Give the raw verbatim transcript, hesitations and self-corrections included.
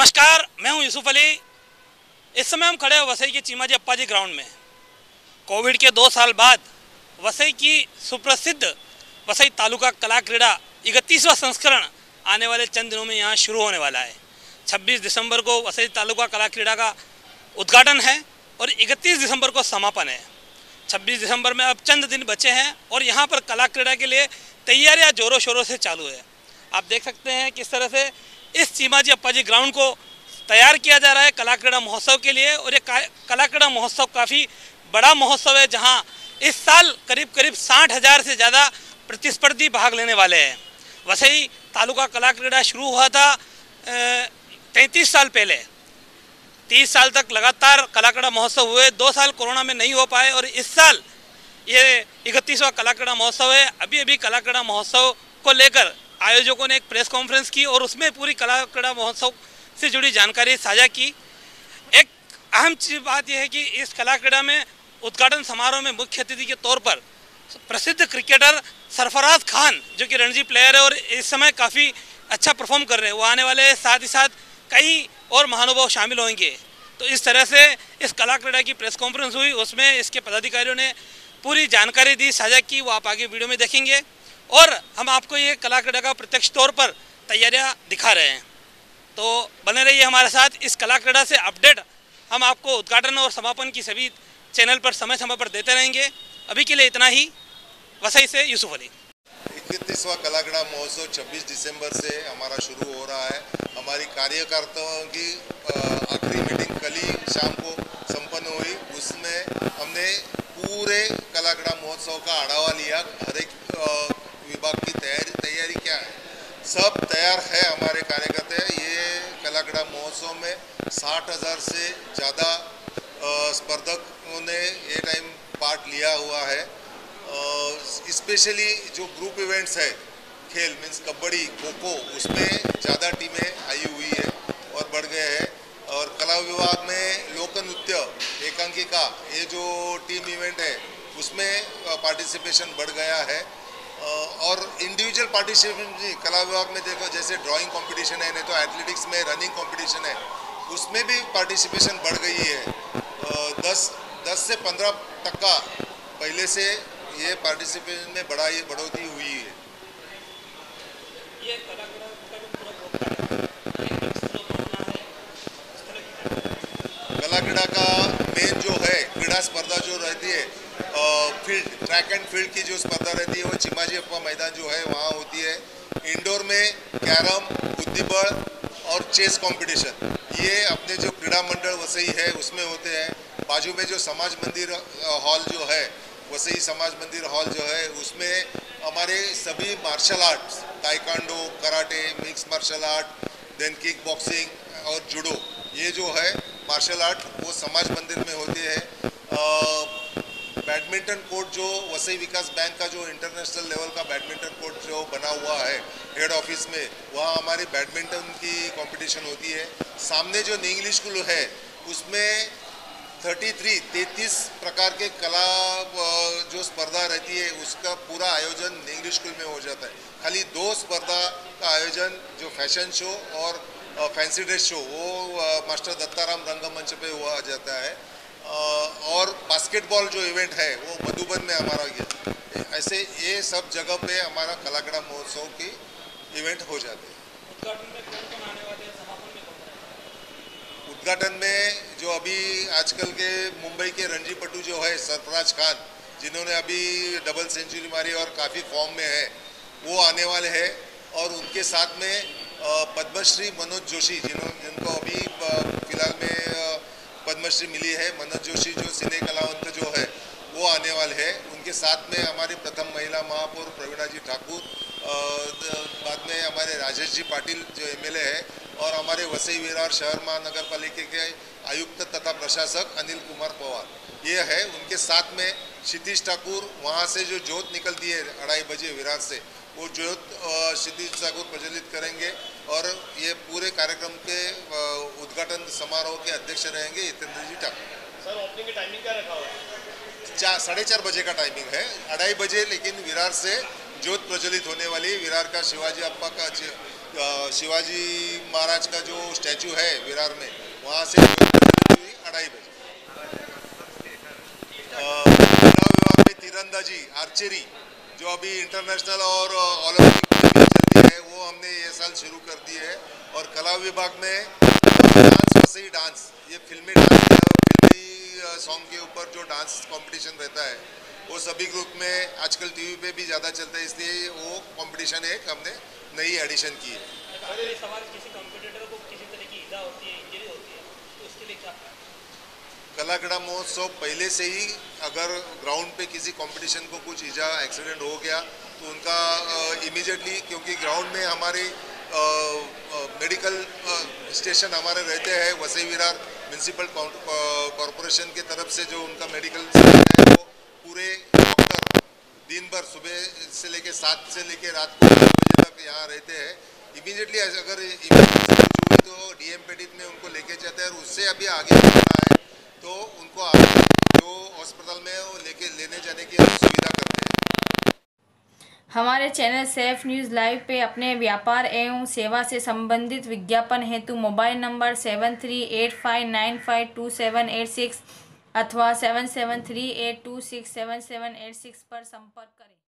नमस्कार, मैं हूं यूसुफ अली। इस समय हम खड़े हैं वसई के चीमाजी अप्पाजी ग्राउंड में। कोविड के दो साल बाद वसई की सुप्रसिद्ध वसई तालुका कला क्रीड़ा इकतीसवां संस्करण आने वाले चंद दिनों में यहाँ शुरू होने वाला है। छब्बीस दिसंबर को वसई तालुका कला क्रीड़ा का उद्घाटन है और इकतीस दिसंबर को समापन है। छब्बीस दिसंबर में अब चंद दिन बचे हैं और यहाँ पर कला क्रीड़ा के लिए तैयारियाँ जोरों शोरों से चालू है। आप देख सकते हैं किस तरह से इस चीमाजी अप्पाजी ग्राउंड को तैयार किया जा रहा है कला क्रीड़ा महोत्सव के लिए। और ये कला क्रीड़ा महोत्सव काफ़ी बड़ा महोत्सव है, जहां इस साल करीब करीब साठ हज़ार से ज़्यादा प्रतिस्पर्धी भाग लेने वाले हैं। वसई तालुका कला क्रीड़ा शुरू हुआ था तैंतीस साल पहले। तीस साल तक लगातार कला क्रीड़ा महोत्सव हुए, दो साल कोरोना में नहीं हो पाए और इस साल ये इकतीसवां कला क्रीड़ा महोत्सव है। अभी अभी कला क्रीड़ा महोत्सव को लेकर आयोजकों ने एक प्रेस कॉन्फ्रेंस की और उसमें पूरी कला क्रीड़ा महोत्सव से जुड़ी जानकारी साझा की। एक अहम चीज बात यह है कि इस कला क्रीड़ा में उद्घाटन समारोह में मुख्य अतिथि के तौर पर प्रसिद्ध क्रिकेटर सरफराज खान, जो कि रणजी प्लेयर है और इस समय काफ़ी अच्छा परफॉर्म कर रहे हैं, वो आने वाले हैं। साथ ही साथ कई और महानुभाव शामिल होंगे। तो इस तरह से इस कला क्रीड़ा की प्रेस कॉन्फ्रेंस हुई, उसमें इसके पदाधिकारियों ने पूरी जानकारी दी, साझा की। वो आप आगे वीडियो में देखेंगे और हम आपको ये कला क्रीड़ा का प्रत्यक्ष तौर पर तैयारियां दिखा रहे हैं। तो बने रहिए हमारे साथ। इस कला क्रीड़ा से अपडेट हम आपको उद्घाटन और समापन की सभी चैनल पर समय समय पर देते रहेंगे। अभी के लिए इतना ही। वसई से यूसुफ अली। इकतीसवां कला क्रीड़ा महोत्सव छब्बीस दिसंबर से हमारा शुरू हो रहा है। हमारी कार्यकर्ताओं की आखिरी मीटिंग कल ही शाम को संपन्न हुई। उसमें हमने पूरे कला क्रीड़ा महोत्सव का आढ़ावा लिया। हर एक विभाग की तैयारी तैयारी क्या है, सब तैयार है। हमारे कार्यकर्ता ये कला क्रीड़ा महोत्सव में साठ हज़ार से ज़्यादा स्पर्धकों ने ये टाइम पार्ट लिया हुआ है। स्पेशली जो ग्रुप इवेंट्स है, खेल मीन्स कबड्डी, खो खो, उसमें ज़्यादा टीमें आई हुई है और बढ़ गए हैं। और कला विभाग में लोक नृत्य, एकांकिका, ये जो टीम इवेंट है उसमें पार्टिसिपेशन बढ़ गया है। और इंडिविजुअल पार्टिसिपेशन कला विभाग में देखो, जैसे ड्राइंग कंपटीशन है, नहीं तो एथलेटिक्स में रनिंग कंपटीशन है, उसमें भी पार्टिसिपेशन बढ़ गई है। दस दस से पंद्रह टक्का पहले से ये पार्टिसिपेशन में बढ़ा बढ़ोतरी हुई है। ये कला क्रीड़ा का मेन जो है क्रीड़ा स्पर्धा जो रहती है, फील्ड ट्रैक एंड फील्ड की जो स्पर्धा रहती है वो चीमाजी अप्पा मैदान जो है वहाँ होती है। इंडोर में कैरम, बुद्धिबल और चेस कंपटीशन ये अपने जो क्रीड़ा मंडल वसई है उसमें होते हैं। बाजू में जो समाज मंदिर हॉल जो है, वसई समाज मंदिर हॉल जो है, उसमें हमारे सभी martial arts, taekwondo, karate, mix martial art, then kick boxing और जुडो, ये जो है मार्शल आर्ट वो समाज मंदिर में होते हैं। बैडमिंटन कोर्ट जो वसई विकास बैंक का जो इंटरनेशनल लेवल का बैडमिंटन कोर्ट जो बना हुआ है हेड ऑफिस में, वहाँ हमारी बैडमिंटन की कंपटीशन होती है। सामने जो इंग्लिश स्कूल है उसमें तैंतीस तैंतीस प्रकार के कला जो स्पर्धा रहती है उसका पूरा आयोजन इंग्लिश स्कूल में हो जाता है। खाली दो स्पर्धा का आयोजन जो फैशन शो और फैंसी ड्रेस शो वो मास्टर दत्ताराम रंगमंच पे हुआ जाता है। और बास्केटबॉल जो इवेंट है वो मधुबन में हमारा गया। ऐसे ये सब जगह पे हमारा कला क्रीड़ा महोत्सव की इवेंट हो जाते हैं। उद्घाटन में जो अभी आजकल के मुंबई के रणजी पटू जो है सरफराज खान, जिन्होंने अभी डबल सेंचुरी मारी और काफ़ी फॉर्म में है, वो आने वाले हैं। और उनके साथ में पद्मश्री मनोज जोशी, जिन्हों जिनको अभी फिलहाल में पद्मश्री मिली है, मनोज जोशी जो सिने कलावंत जो है वो आने वाले हैं। उनके साथ में हमारी प्रथम महिला महापौर प्रवीणा जी ठाकुर, बाद में हमारे राजेश जी पाटिल जो एमएलए है, और हमारे वसई विरार शहर महानगर पालिका के आयुक्त तथा प्रशासक अनिल कुमार पवार, ये है। उनके साथ में क्षितिज ठाकुर, वहाँ से जो जोत निकलती है अढ़ाई बजे विरार से, वो जोत क्षितिज ठाकुर प्रज्वलित करेंगे। और ये पूरे कार्यक्रम के उद्घाटन समारोह के अध्यक्ष रहेंगे हितेंद्र जी ठाकुर। सर, ओपनिंग की टाइमिंग क्या रखा हुआ है? चार साढ़े चार बजे का टाइमिंग है, अढ़ाई बजे, लेकिन विरार से जोत प्रज्वलित होने वाली। विरार का शिवाजी अप्पा का अ, शिवाजी महाराज का जो स्टैचू है विरार में, वहाँ से हुई अढ़ाई बजे। अ, क्रीड़ा विभाग में तीरंदाजी आर्चरी जो अभी इंटरनेशनल और ओलंपिक में भी चलती है, वो हमने ये साल शुरू कर दी है। और कला विभाग में डांस वसई डांस, ये फिल्मी डांस, फिल्मी सॉन्ग के ऊपर जो डांस कंपटीशन रहता है, वो सभी ग्रुप में आजकल टीवी पे भी ज़्यादा चलता है, इसलिए वो कंपटीशन एक हमने नई एडिशन की है। अगर इस सवाल किसी कंपटीटर को किसी तरह की ईजा होती है, इंजरी होती है, तो उसके लिए क्या? कला क्रीड़ा महोत्सव पहले से ही अगर ग्राउंड पे किसी कंपटीशन को कुछ ईजा एक्सीडेंट हो गया तो उनका इमीडिएटली, क्योंकि ग्राउंड में हमारे मेडिकल स्टेशन हमारे रहते हैं, वसई विरार म्यूनसिपल कॉरपोरेशन के तरफ से जो उनका मेडिकल स्टेशन है, वो पूरे डॉक्टर दिन भर सुबह से लेके सात से लेके रात को दस बजे तक यहाँ रहते हैं। इमीडिएटली अगर इमरजेंसी हुई तो डीएम पेडित में उनको लेके जाते हैं, और उससे अभी आगे बढ़ना है तो उनको आगे जो हॉस्पिटल में वो लेके लेने जाने की सुविधा करते हैं। हमारे चैनल सेफ न्यूज़ लाइव पे अपने व्यापार एवं सेवा से संबंधित विज्ञापन हेतु mobile number seven three eight five nine five two seven eight six अथवा seven seven three eight two six seven seven eight six पर संपर्क करें।